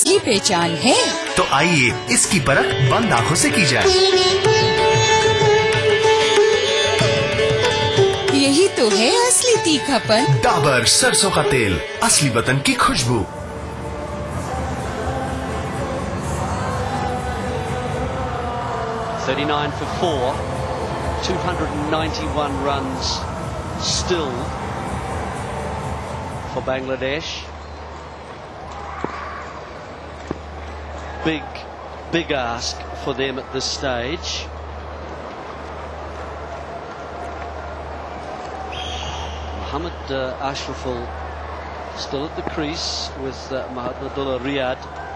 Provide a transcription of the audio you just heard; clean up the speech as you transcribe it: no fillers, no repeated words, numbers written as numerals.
असली पहचान है। तो आइए इसकी परख बंद आंखों से की जाए। यही तो है असली तीखापन। डाबर सरसों का तेल, असली वतन की खुशबू। 39 for 4, 291 runs still for Bangladesh. Big ask for them at this stage. Mohammad Ashraful still at the crease with Mahamadullah Riyad.